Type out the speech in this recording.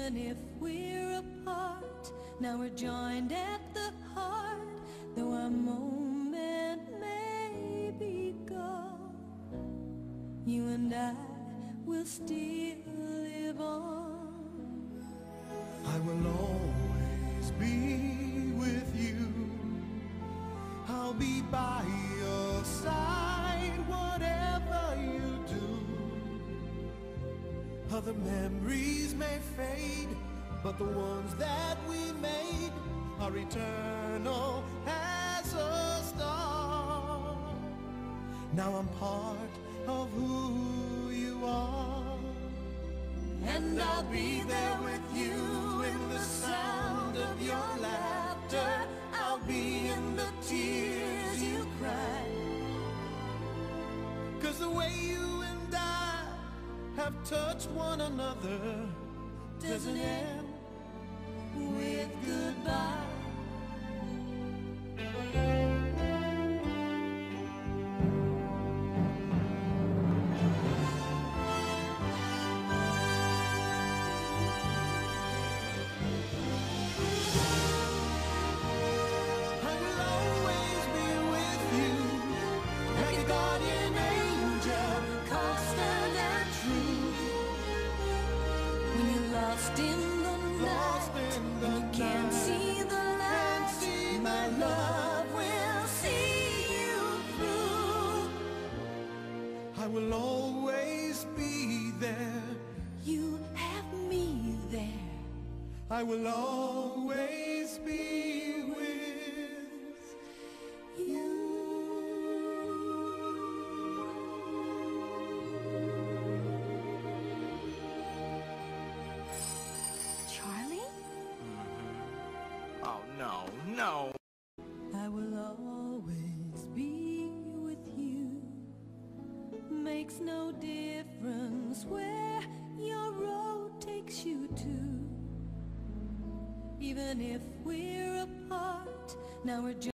Even if we're apart, now we're joined at the heart. Though our moment may be gone, you and I will still live on. I will always be with you. I'll be by your side, whatever you do. Other memories may fade, but the ones that we made are eternal as a star. Now I'm part of who you are, and I'll be there with you in the sound of your laughter. I'll be in the tears you cry. 'Cause the way you and I have touched one another doesn't end with goodbye. Lost in the night, and you can't see the light, my love will see you through. I will always be there. You have me there. I will always be with you. Oh, no, no. I will always be with you. Makes no difference where your road takes you to. Even if we're apart, now we're just